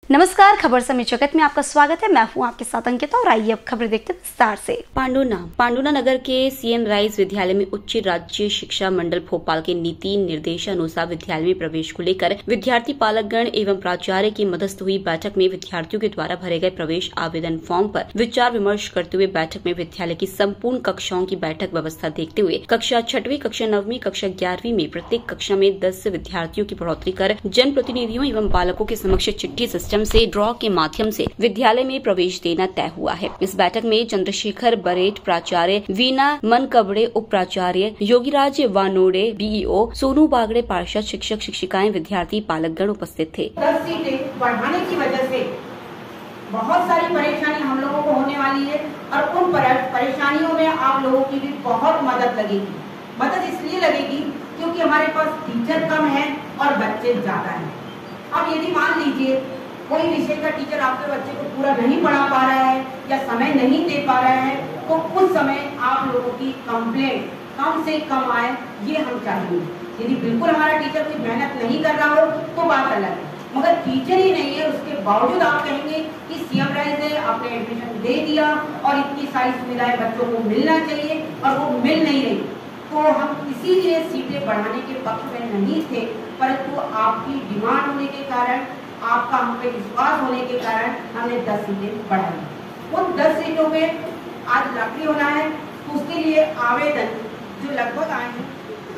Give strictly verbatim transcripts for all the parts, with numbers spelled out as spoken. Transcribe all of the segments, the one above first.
नमस्कार, खबर समय जगत में आपका स्वागत है। मैं हूँ आपके साथ अंकिता और आइए अब खबर देखते हैं विस्तार से। पांडुना पांडुना नगर के सीएम राइस विद्यालय में उच्च राज्य शिक्षा मंडल भोपाल के नीति निर्देशानुसार विद्यालय में प्रवेश को लेकर विद्यार्थी पालकगण एवं प्राचार्य की मध्यस्थ हुई बैठक में विद्यार्थियों के द्वारा भरे गए प्रवेश आवेदन फॉर्म पर विचार विमर्श करते हुए बैठक में विद्यालय की संपूर्ण कक्षाओं की बैठक व्यवस्था देखते हुए कक्षा छठवीं, कक्षा नौवीं, कक्षा ग्यारहवीं में प्रत्येक कक्षा में दस विद्यार्थियों की बढ़ोतरी कर जन प्रतिनिधियों एवं बालकों के समक्ष चिट्ठी सिस्टम से ड्रॉ के माध्यम से विद्यालय में प्रवेश देना तय हुआ है। इस बैठक में चंद्रशेखर बरेट प्राचार्य, वीना मनकबड़े उप प्राचार्य, योगीराज वानोड़े बीईओ, सोनू बागड़े पार्षद, शिक्षक शिक्षिकाएं, विद्यार्थी पालकगण उपस्थित थे। दस सीटें बढ़ाने की वजह से बहुत सारी परेशानी हम लोगों को होने वाली है और उन परेशानियों में आप लोगों की भी बहुत मदद लगेगी। मदद इसलिए लगेगी क्योंकि हमारे पास टीचर कम है और बच्चे ज्यादा हैं। अब यदि मान लीजिए कोई विषय का टीचर आपके बच्चे को पूरा नहीं पढ़ा पा रहा है या समय नहीं दे पा रहा है, तो उस समय आप लोगों की कंप्लेंट कम से कम आए, ये हम चाहेंगे। यदि बिल्कुल हमारा टीचर कोई मेहनत नहीं कर रहा हो तो बात अलग है, मगर टीचर ही नहीं है, उसके बावजूद आप कहेंगे कि सीएम राइस ने आपने एडमिशन दे दिया और इतनी सारी सुविधाएं बच्चों को मिलना चाहिए और वो मिल नहीं रही, तो हम इसीलिए सीटें बढ़ाने के पक्ष में नहीं थे। परंतु आपकी डिमांड होने के कारण, आपका हम पे विश्वास होने के कारण हमने दस सीटें बढ़ाई। उन दस सीटों में आज लकड़ी होना है, तो उसके लिए आवेदन जो लगभग आए हैं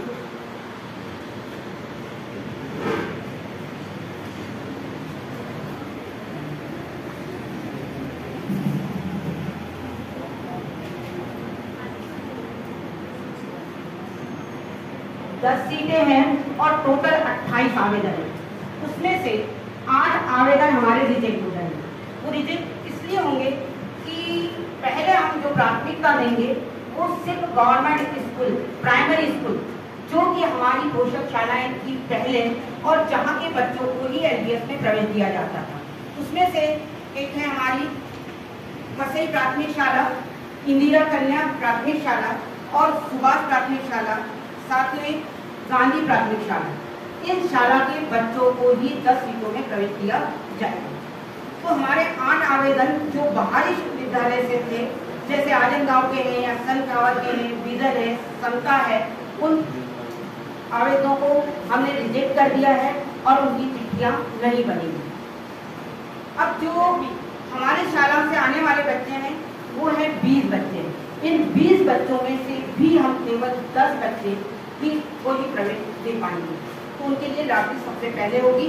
दस सीटें हैं और टोटल अट्ठाईस आवेदन हैं। उसमें से आठ आवेदन हमारे रिजेक्ट हो जाएंगे। वो रिजेक्ट इसलिए होंगे कि पहले हम जो प्राथमिकता देंगे वो सिर्फ गवर्नमेंट स्कूल, प्राइमरी स्कूल, जो कि हमारी पोषक शालाएं थी पहले और जहाँ के बच्चों को ही एलबीएस में प्रवेश दिया जाता था। उसमें से एक है हमारी मसई प्राथमिक शाला, इंदिरा कन्या प्राथमिक शाला और सुभाष प्राथमिक शाला, साथ में गांधी प्राथमिक शाला। इन शाला के बच्चों को ही दस सीटों में प्रवेश दिया जाएगा। तो हमारे आठ आवेदन जो बाहरी विद्यालय से थे, जैसे आजमगांव के हैं या सनकावर के हैं, बीदर है, समता है, उन आवेदनों को हमने रिजेक्ट कर दिया है और उनकी चिट्ठियां नहीं बनेगी। अब जो हमारे शाला से आने वाले बच्चे हैं वो है बीस बच्चे। इन बीस बच्चों में से भी हम केवल दस बच्चे ही को ही प्रवेश दे पाएंगे, तो उनके लिए राशि सबसे पहले होगी।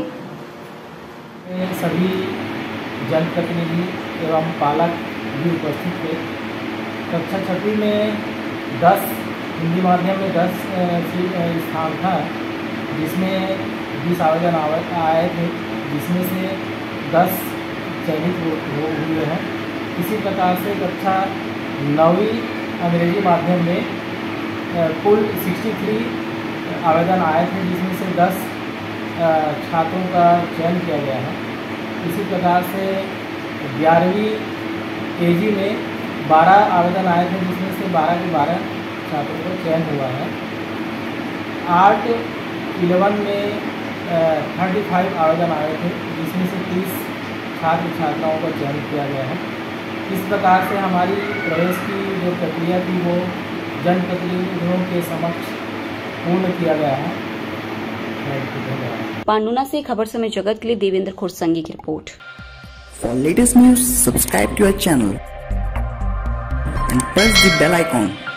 सभी जनप्रतिनिधि एवं पालक भी उपस्थित थे। कक्षा छठी में दस, हिंदी माध्यम में दस स्थान था, जिसमें बीस आवेदन आए थे, जिसमें से दस चयनित हुए हैं। इसी प्रकार से कक्षा नौवीं अंग्रेजी माध्यम में कुल तिरसठ आवेदन आए थे, जिसमें से दस छात्रों का चयन किया गया है। इसी प्रकार से ग्यारहवीं एजी में बारह आवेदन आए थे, जिसमें से बारह के बारह छात्रों का चयन हुआ है। आर्ट इलेवन में पैंतीस आवेदन आए थे, जिसमें से तीस छात्र छात्राओं का चयन किया गया है। इस प्रकार से हमारी प्रवेश की जो प्रक्रिया थी वो जनप्रतिनिधियों के समक्ष पूर्ण किया गया है। पांडुना से खबर समय जगत के लिए देवेंद्र खुरसंगी की report. For latest news subscribe to our channel and press the bell icon.